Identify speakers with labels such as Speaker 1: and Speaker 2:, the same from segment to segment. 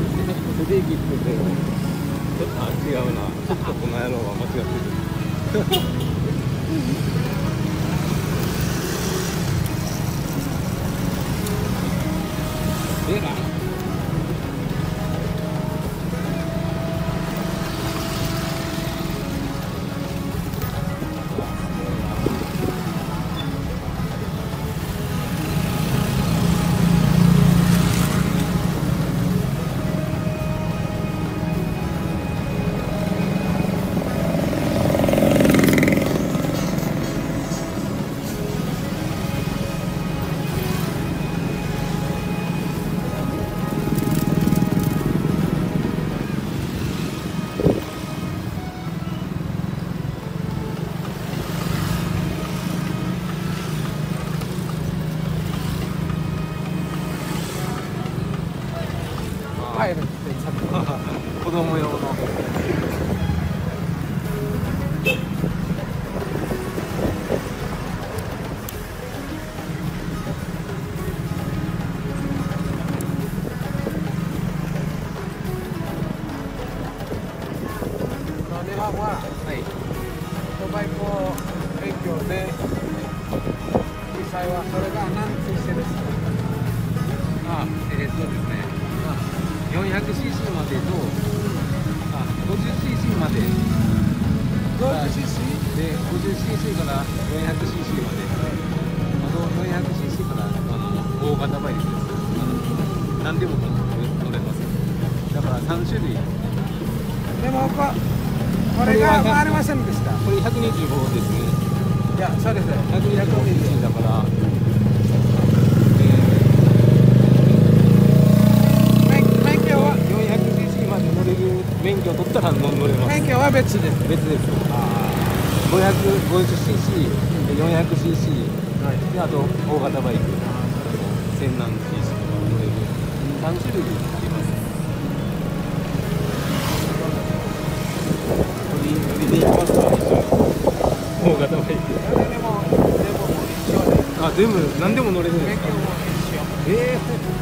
Speaker 1: ステーキって言って、あ、違うな。ちょっとこの野郎は間違ってる。えら。
Speaker 2: 入るって言ってた。
Speaker 1: 子供用の。
Speaker 2: 日本はドバイ語勉強で実際はそれが何としてですか？
Speaker 1: あ、そうですね。400cc までと、50cc まで。
Speaker 2: 50cc？
Speaker 1: で、50cc から 400cc まで。400cc から大型バイクです。何でも乗れます。だから3種類。
Speaker 2: でもこれが回りませんでした。
Speaker 1: これ125ですね。
Speaker 2: いや、そうです。
Speaker 1: 125cc だから。免許を取ったら乗れます。
Speaker 2: 免許は別です。
Speaker 1: 別です。550cc、400cc、であと大型バイク、1000何 cc とか乗れる3種類あります。乗りで行きますか、一緒に。大型バイク。
Speaker 2: でも一緒で。
Speaker 1: あ、全部何でも乗れるんですか。
Speaker 2: 免許も一緒。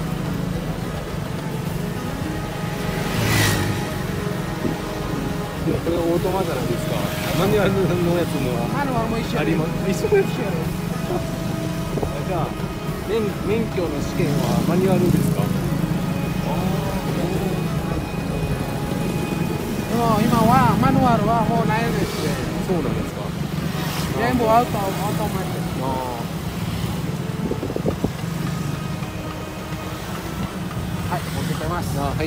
Speaker 1: これオートマじゃないですか。マニュアルのやつも
Speaker 2: マニュアルも一緒
Speaker 1: あります。一緒です。じゃあ免許の試験はマニュアルですか。
Speaker 2: でも今はマニュアルはもうないですね。
Speaker 1: そうなんですか。
Speaker 2: 全部オートマチック。はい、持ってきます。
Speaker 1: はい。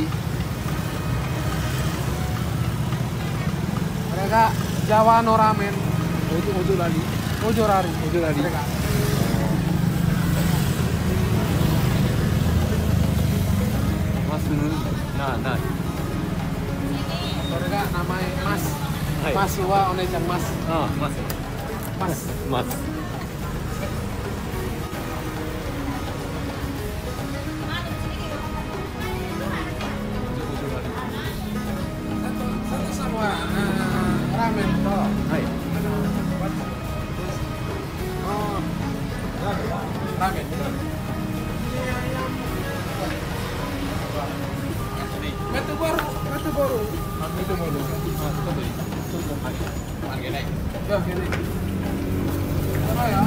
Speaker 2: これがジャワのラーメン。
Speaker 1: おじょらり。
Speaker 2: おじょらり。
Speaker 1: おじょらり。
Speaker 2: これが。
Speaker 1: マスな。
Speaker 2: これが名前マス。
Speaker 1: はい。
Speaker 2: マスはお姉ちゃんマス。
Speaker 1: あ、マス。
Speaker 2: マス。ラーメンと、
Speaker 1: はい。
Speaker 2: ラーメン。Metu baru.
Speaker 1: Itu baru. Harganya.
Speaker 2: Ya, gini. Berapa ya?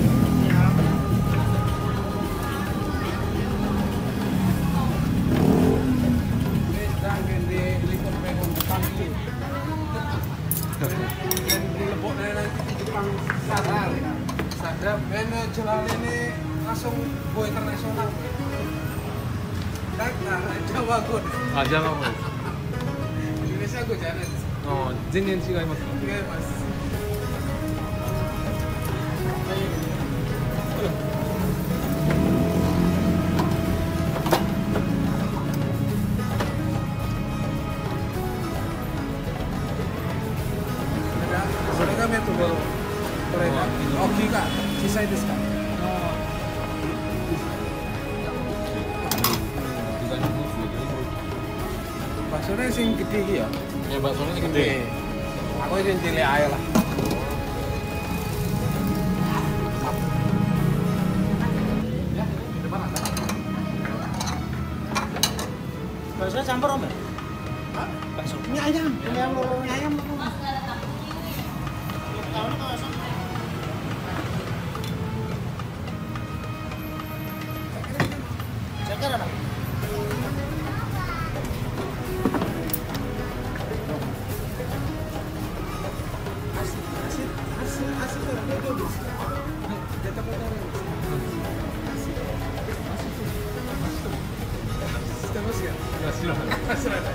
Speaker 2: Ini sedang di liput pengung Jepang ini. Dan di leboknya nanti di Jepang sadar. Dan jualan ini langsung go internasional. Jawa good.
Speaker 1: あ、ジャワ語です。
Speaker 2: インドネシア語じゃないです。
Speaker 1: あ、全然違いますか。
Speaker 2: 違います。それがメトロ。これが大きいか小さいですか。Baksonya sing gede iki ya?
Speaker 1: Ya, baksonya gede.
Speaker 2: Aku sing cilik ae lah. Ya, di depan ada.
Speaker 3: Baksonya campur om ya?
Speaker 2: Hah?
Speaker 3: Bakso.
Speaker 2: Mie ayam, mie ayam loro, mie ayam loro.
Speaker 3: Ceker ada.
Speaker 2: Asik tuh, dia tuh. Jatuh ke dalam. Asik terus ya?
Speaker 1: いや知らない
Speaker 2: Asik ada.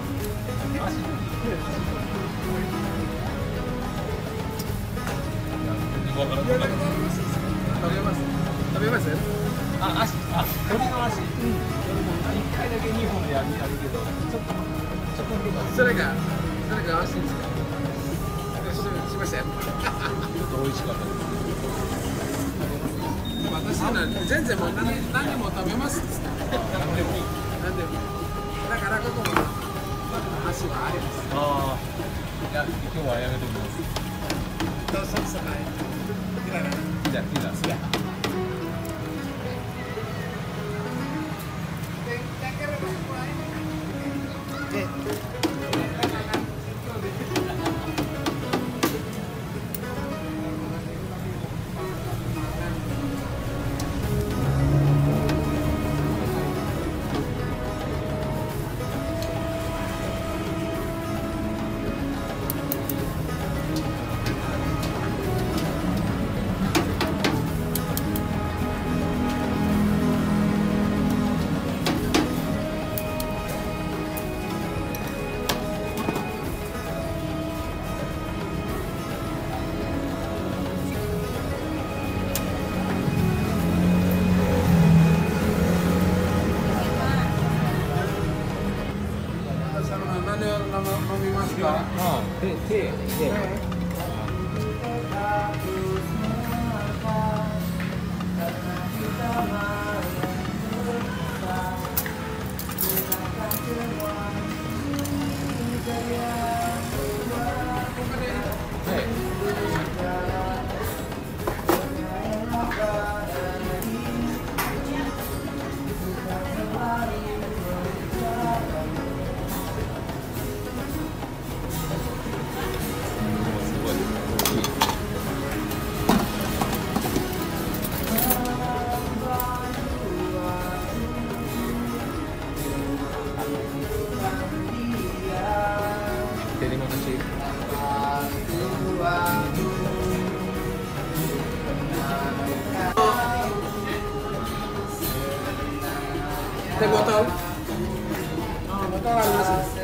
Speaker 1: わから
Speaker 2: Dia
Speaker 1: ない
Speaker 2: ada mas. Tapi mas ya?
Speaker 1: あ足鳥の足一回だけ2本であるけどちょっとだけ
Speaker 2: それが安心ですか？しましたよ。
Speaker 1: ちょっと美味しかったです
Speaker 2: 私なんて全然もう何も食べますっつって。
Speaker 1: 何でもいい
Speaker 2: 何でも。だからここも足はあります。
Speaker 1: ああいや今日はやめときます
Speaker 2: どうぞそない。
Speaker 1: じゃあピザ好きや
Speaker 2: 何を飲みますか？
Speaker 1: ああ手Terima kasih.
Speaker 2: Teh botol. Botol ada mas.